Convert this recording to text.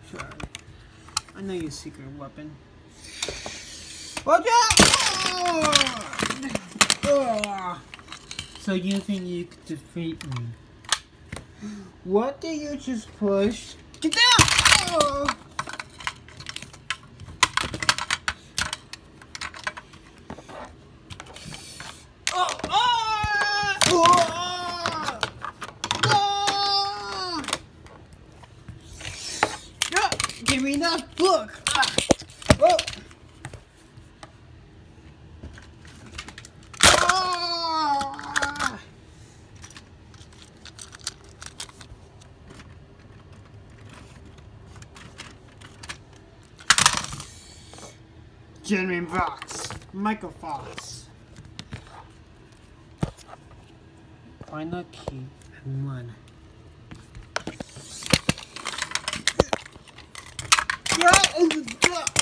Try. I know your secret weapon. Watch out! Oh! So you think you could defeat me? What did you just push? Get down! Oh! Give me that book! Oh. Genuine Fox, Michael Fox. Find the key and run. Yeah.